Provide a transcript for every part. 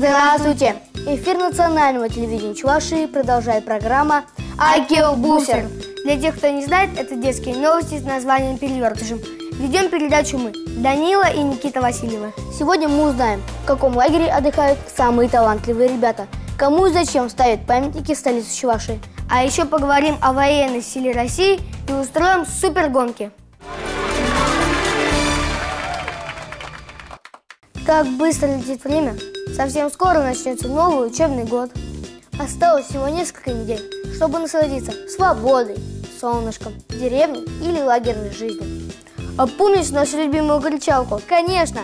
Здравствуйте! Эфир национального телевидения Чувашии продолжает программа «Акелбусер». Для тех, кто не знает, это детские новости с названием «Перевертышем». Ведем передачу мы, Данила и Никита Васильевы. Сегодня мы узнаем, в каком лагере отдыхают самые талантливые ребята, кому и зачем ставят памятники в столице Чувашии. А еще поговорим о военной силе России и устроим супергонки. Как быстро летит время! Совсем скоро начнется новый учебный год. Осталось всего несколько недель, чтобы насладиться свободой, солнышком, деревней или лагерной жизнью. А помнишь нашу любимую кричалку? Конечно!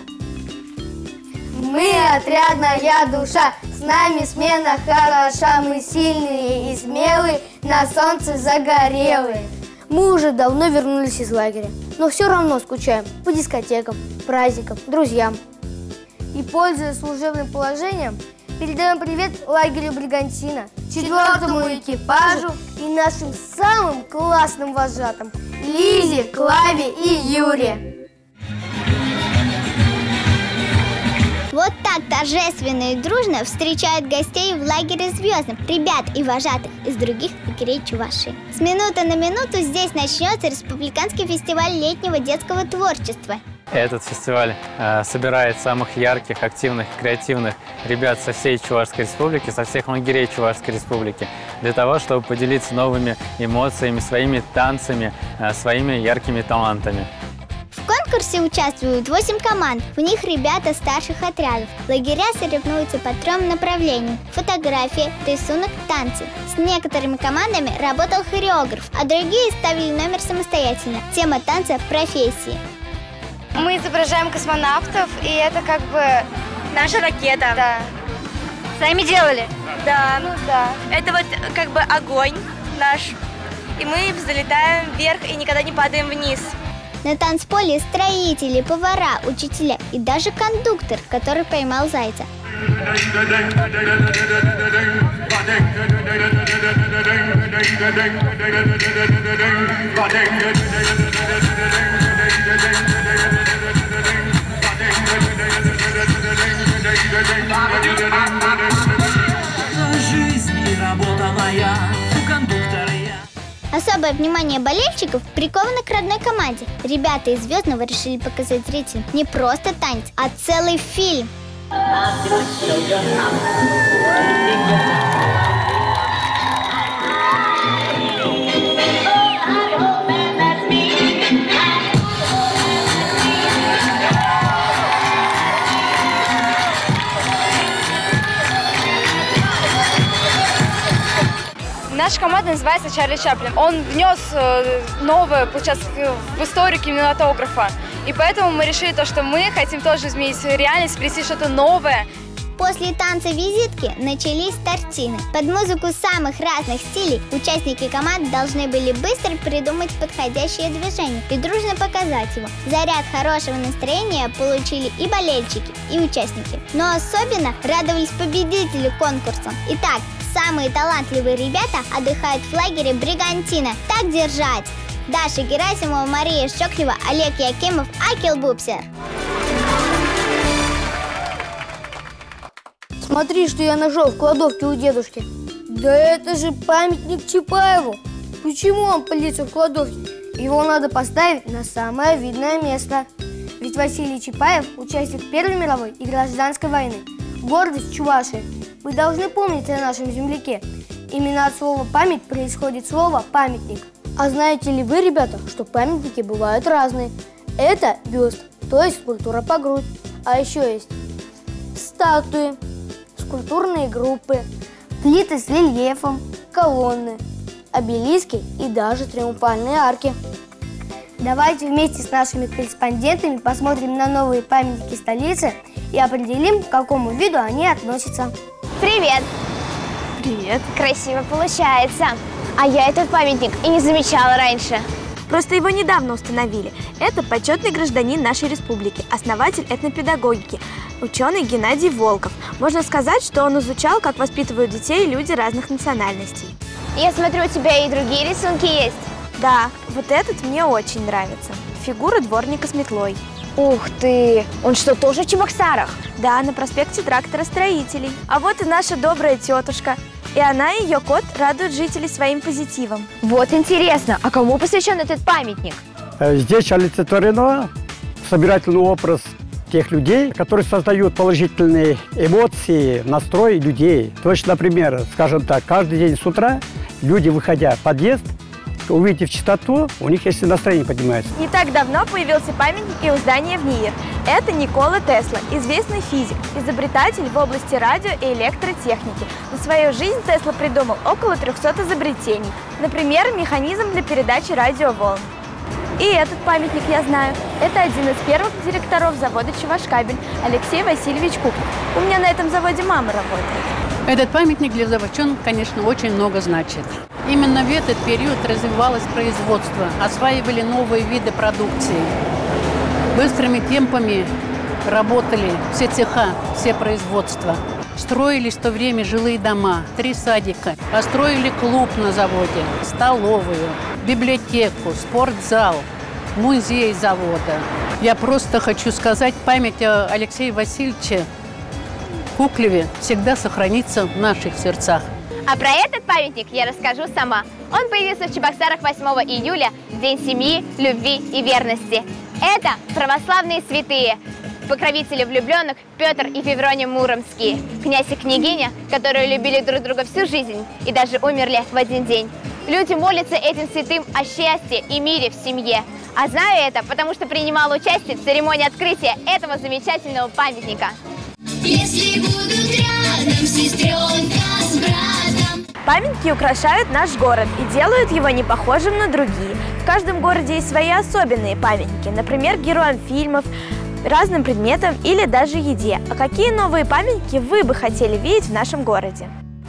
Мы отрядная душа, с нами смена хороша, мы сильные и смелые, на солнце загорелые. Мы уже давно вернулись из лагеря, но все равно скучаем по дискотекам, праздникам, друзьям. И, пользуясь служебным положением, передаем привет лагерю «Бригантина», 4-му экипажу и нашим самым классным вожатым – Лизе, Клаве и Юре. Вот так торжественно и дружно встречают гостей в лагере «Звездном» ребят и вожатых из других лагерей Чувашии. С минуты на минуту здесь начнется республиканский фестиваль летнего детского творчества. Этот фестиваль собирает самых ярких, активных, креативных ребят со всей Чувашской республики, со всех лагерей Чувашской республики, для того, чтобы поделиться новыми эмоциями, своими танцами, своими яркими талантами. В конкурсе участвуют 8 команд, в них ребята старших отрядов. Лагеря соревнуются по 3 направлениям – фотография, рисунок, танцы. С некоторыми командами работал хореограф, а другие ставили номер самостоятельно. Тема танца – профессии. Мы изображаем космонавтов, и это как бы наша ракета. Да. Сами делали? Да. Ну да. Это вот как бы огонь наш, и мы залетаем вверх и никогда не падаем вниз. На танцполе строители, повара, учителя и даже кондуктор, который поймал зайца. Жизнь и работа моя, у кондуктора я. Особое внимание болельщиков приковано к родной команде. Ребята из «Звездного» решили показать зрителям не просто танец, а целый фильм. Наша команда называется «Чарли Чаплин». Он внес новое, получается, в историю кинематографа. И поэтому мы решили, что мы хотим тоже изменить реальность, принести что-то новое. После танца визитки начались тортины. Под музыку самых разных стилей участники команд должны были быстро придумать подходящее движение и дружно показать его. Заряд хорошего настроения получили и болельщики, и участники. Но особенно радовались победители конкурса. Итак, самые талантливые ребята отдыхают в лагере «Бригантина». Так держать! Даша Герасимова, Мария Щеклева, Олег Якимов, Акелбусер. Смотри, что я нашел в кладовке у дедушки. Да это же памятник Чапаеву. Почему он пылится в кладовке? Его надо поставить на самое видное место. Ведь Василий Чапаев – участник Первой мировой и гражданской войны. Гордость Чувашии. Вы должны помнить о нашем земляке. Именно от слова «память» происходит слово «памятник». А знаете ли вы, ребята, что памятники бывают разные? Это бюст, то есть скульптура по грудь. А еще есть статуи, скульптурные группы, плиты с рельефом, колонны, обелиски и даже триумфальные арки. Давайте вместе с нашими корреспондентами посмотрим на новые памятники столицы и определим, к какому виду они относятся. Привет! Привет! Красиво получается. А я этот памятник и не замечала раньше. Просто его недавно установили. Это почетный гражданин нашей республики, основатель этнопедагогики, ученый Геннадий Волков. Можно сказать, что он изучал, как воспитывают детей люди разных национальностей. Я смотрю, у тебя и другие рисунки есть. Да, вот этот мне очень нравится. Фигура дворника с метлой. Ух ты! Он что, тоже в Чебоксарах? Да, на проспекте тракторостроителей. А вот и наша добрая тетушка. И она и ее кот радуют жителей своим позитивом. Вот интересно, а кому посвящен этот памятник? Здесь олицетворено собирательный образ тех людей, которые создают положительные эмоции, настрой людей. Точно, например, скажем так, каждый день с утра люди, выходя в подъезд, увидев чистоту, у них если настроение поднимается. Не так давно появился памятник и у здания в НИИР. Это Никола Тесла, известный физик, изобретатель в области радио и электротехники. За свою жизнь Тесла придумал около 300 изобретений. Например, механизм для передачи радиоволн. И этот памятник я знаю. Это один из первых директоров завода «Чувашкабель» Алексей Васильевич Куклов. У меня на этом заводе мама работает. Этот памятник для заводчан, конечно, очень много значит. Именно в этот период развивалось производство, осваивали новые виды продукции. Быстрыми темпами работали все цеха, все производства. Строились в то время жилые дома, 3 садика. Построили клуб на заводе, столовую, библиотеку, спортзал, музей завода. Я просто хочу сказать, память о Алексее Васильевиче Куклеве всегда сохранится в наших сердцах. А про этот памятник я расскажу сама. Он появился в Чебоксарах 8 июля, в День семьи, любви и верности. Это православные святые, покровители влюбленных Петр и Феврония Муромские, князь и княгиня, которые любили друг друга всю жизнь и даже умерли в один день. Люди молятся этим святым о счастье и мире в семье. А знаю это, потому что принимала участие в церемонии открытия этого замечательного памятника. Если будут рядом сестренка с братом. Памятники украшают наш город и делают его не похожим на другие. В каждом городе есть свои особенные памятники, например, героям фильмов, разным предметам или даже еде. А какие новые памятники вы бы хотели видеть в нашем городе?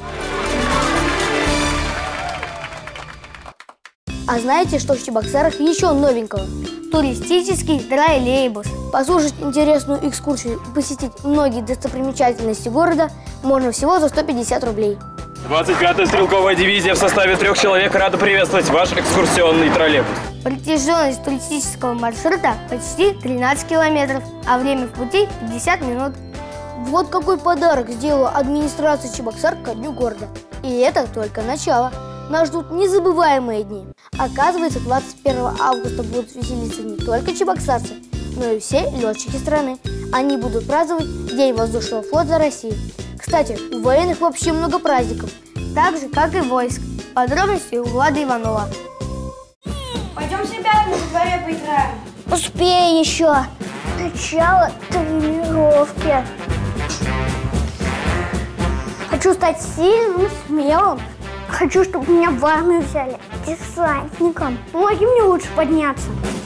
А знаете, что в Чебоксарах еще новенького? Туристический троллейбус. Послушать интересную экскурсию и посетить многие достопримечательности города можно всего за 150 рублей. 25-я стрелковая дивизия в составе 3 человек рада приветствовать ваш экскурсионный троллейбус. Протяженность туристического маршрута почти 13 километров, а время в пути 50 минут. Вот какой подарок сделала администрация Чебоксар ко дню города. И это только начало. Нас ждут незабываемые дни. Оказывается, 21 августа будут веселиться не только чебоксарцы, но и все летчики страны. Они будут праздновать День воздушного флота России. Кстати, у военных вообще много праздников, так же, как и войск. Подробности у Влада Иванова. Пойдем с ребятами во дворе поиграем. Успей еще. Начало тренировки. Хочу стать сильным и смелым. Хочу, чтобы меня в армию взяли десантником. Помоги мне лучше подняться.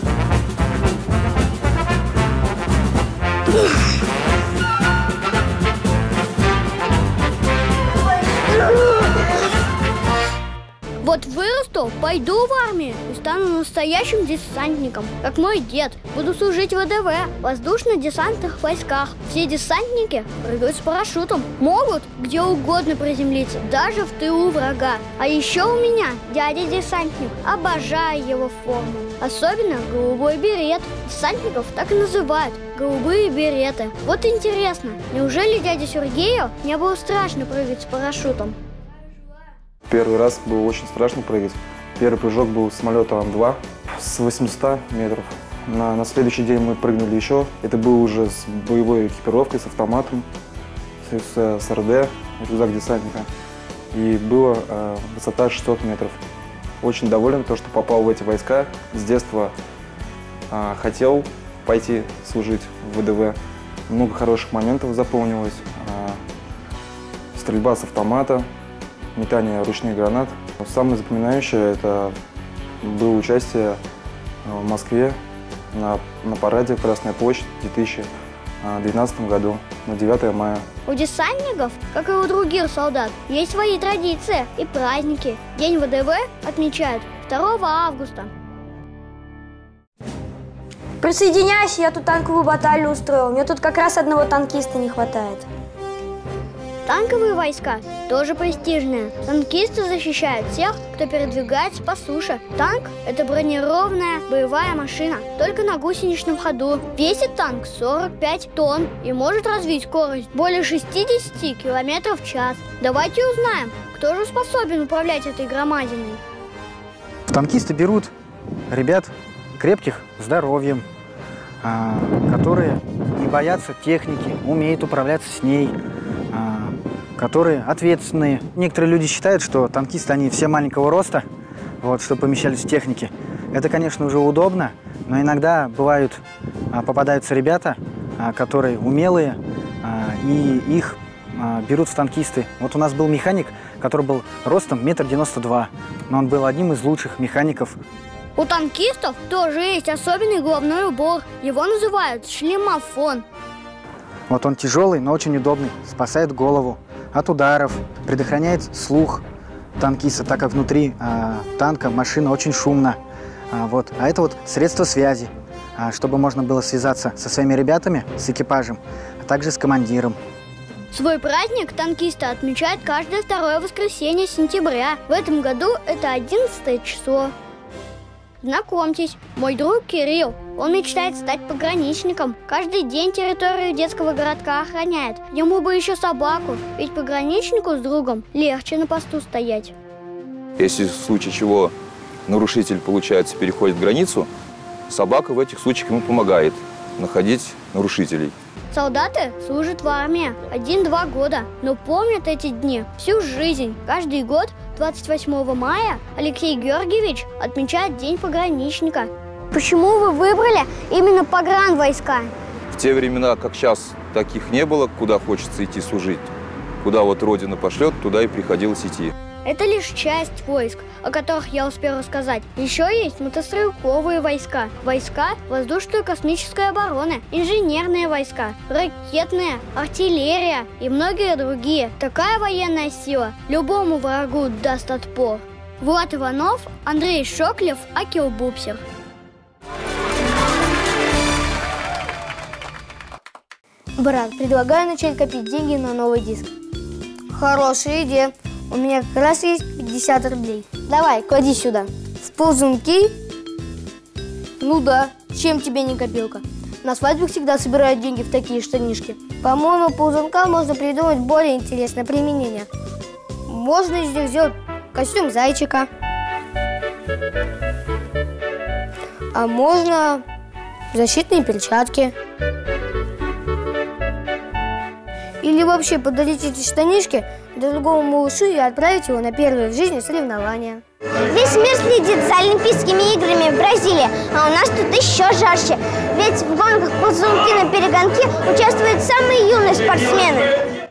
Вот вырасту, пойду в армию и стану настоящим десантником, как мой дед. Буду служить в ВДВ, воздушно-десантных войсках. Все десантники прыгают с парашютом, могут где угодно приземлиться, даже в тылу врага. А еще у меня дядя десантник, обожаю его форму. Особенно голубой берет. Десантников так и называют – голубые береты. Вот интересно, неужели дяде Сергею не было страшно прыгать с парашютом? Первый раз было очень страшно прыгать. Первый прыжок был с самолета Ан-2 с 800 метров. На следующий день мы прыгнули еще. Это было уже с боевой экипировкой, с автоматом, с РД, рюкзак десантника. И была высота 600 метров. Очень доволен, потому что попал в эти войска. С детства хотел пойти служить в ВДВ. Много хороших моментов запомнилось. Стрельба с автомата, метание ручных гранат. Самое запоминающее это было участие в Москве на параде Красная площадь в 2012 году, на 9 мая. У десантников, как и у других солдат, есть свои традиции и праздники. День ВДВ отмечают 2 августа. Присоединяйся, я тут танковую баталию устроил. Мне тут как раз одного танкиста не хватает. Танковые войска тоже престижные. Танкисты защищают тех, кто передвигается по суше. Танк – это бронированная боевая машина, только на гусеничном ходу. Весит танк 45 тонн и может развить скорость более 60 км в час. Давайте узнаем, кто же способен управлять этой громадиной. Танкисты берут ребят крепких здоровьем, которые не боятся техники, умеют управляться с ней, которые ответственные. Некоторые люди считают, что танкисты, они все маленького роста, вот, чтобы помещались в технике. Это, конечно, уже удобно, но иногда попадаются ребята, которые умелые, и их берут в танкисты. Вот у нас был механик, который был ростом 1,92 м, но он был одним из лучших механиков. У танкистов тоже есть особенный головной убор. Его называют шлемофон. Вот он тяжелый, но очень удобный, спасает голову от ударов, предохраняет слух танкиста, так как внутри танка машина очень шумна. Вот. А это вот средство связи, чтобы можно было связаться со своими ребятами, с экипажем, а также с командиром. Свой праздник танкисты отмечают каждое второе воскресенье сентября. В этом году это 11 число. Знакомьтесь, мой друг Кирилл. Он мечтает стать пограничником. Каждый день территорию детского городка охраняет. Ему бы еще собаку, ведь пограничнику с другом легче на посту стоять. Если в случае чего нарушитель, получается, переходит границу, собака в этих случаях ему помогает находить нарушителей. Солдаты служат в армии 1-2 года, но помнят эти дни всю жизнь. Каждый год 28 мая Алексей Георгиевич отмечает День пограничника. Почему вы выбрали именно погранвойска? В те времена, как сейчас, таких не было, куда хочется идти служить. Куда вот Родина пошлет, туда и приходилось идти. Это лишь часть войск, о которых я успел рассказать. Еще есть мотострелковые войска, войска воздушной космической обороны, инженерные войска, ракетные, артиллерия и многие другие. Такая военная сила любому врагу даст отпор. Влад Иванов, Андрей Шоклев, Акил Бубсер. Брат, предлагаю начать копить деньги на новый диск. Хорошая идея. У меня как раз есть 50 рублей. Давай, клади сюда. В ползунки? Ну да, чем тебе не копилка? На свадьбе всегда собирают деньги в такие штанишки. По-моему, ползунка можно придумать более интересное применение. Можно из них сделать костюм зайчика. А можно защитные перчатки. Или вообще подарить эти штанишки другому малышу и отправить его на первое в жизни соревнования. Весь мир следит за Олимпийскими играми в Бразилии, а у нас тут еще жарче. Ведь в гонках ползунки на перегонки участвуют самые юные спортсмены.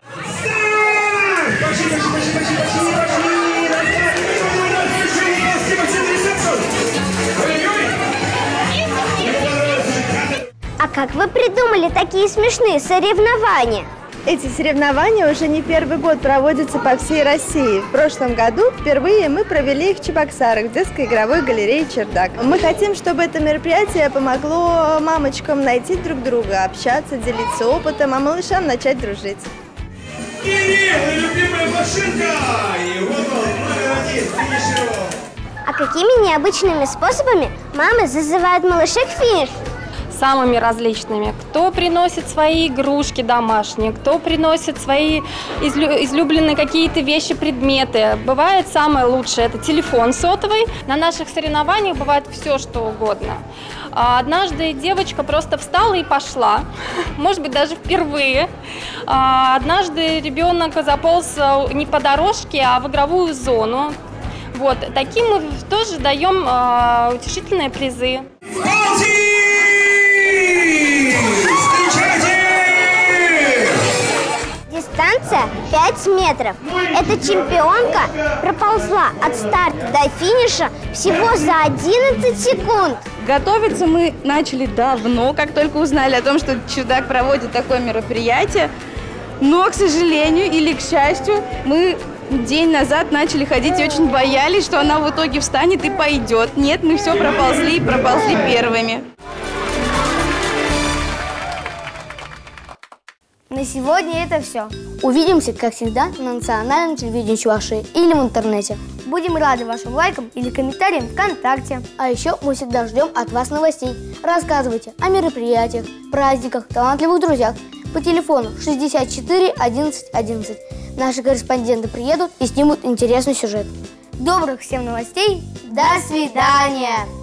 А как вы придумали такие смешные соревнования? Эти соревнования уже не первый год проводятся по всей России. В прошлом году впервые мы провели их в Чебоксарах, в детской игровой галерее «Чердак». Мы хотим, чтобы это мероприятие помогло мамочкам найти друг друга, общаться, делиться опытом, а малышам начать дружить. Кирилл, любимая машинка! И вот он, номер 1, финишеру! А какими необычными способами мамы зазывают малышей к финишу? Самыми различными. Кто приносит свои игрушки домашние, кто приносит свои излюбленные какие-то вещи, предметы. Бывает самое лучшее – это телефон сотовый. На наших соревнованиях бывает все, что угодно. Однажды девочка просто встала и пошла, может быть, даже впервые. Однажды ребенок заполз не по дорожке, а в игровую зону. Вот, таким мы тоже даем утешительные призы. Дистанция 5 метров. Эта чемпионка проползла от старта до финиша всего за 11 секунд. Готовиться мы начали давно, как только узнали о том, что «Чердак» проводит такое мероприятие. Но, к сожалению или к счастью, мы день назад начали ходить и очень боялись, что она в итоге встанет и пойдет. Нет, мы все проползли первыми. На сегодня это все. Увидимся, как всегда, на национальном телевидении Чувашии или в интернете. Будем рады вашим лайкам или комментариям ВКонтакте. А еще мы всегда ждем от вас новостей. Рассказывайте о мероприятиях, праздниках, талантливых друзьях по телефону 64 11 11. Наши корреспонденты приедут и снимут интересный сюжет. Добрых всем новостей. До свидания!